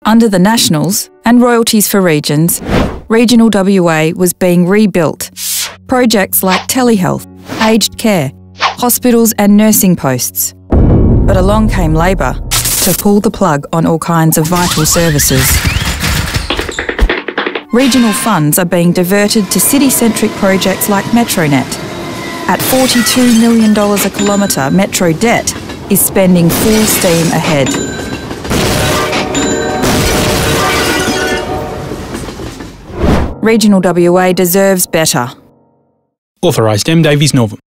Under the Nationals and Royalties for Regions, regional WA was being rebuilt. Projects like telehealth, aged care, hospitals and nursing posts. But along came Labor to pull the plug on all kinds of vital services. Regional funds are being diverted to city-centric projects like Metronet. At $42 million a kilometre, Metro debt is spending full steam ahead. Regional WA deserves better. Authorised M. Davies Northam.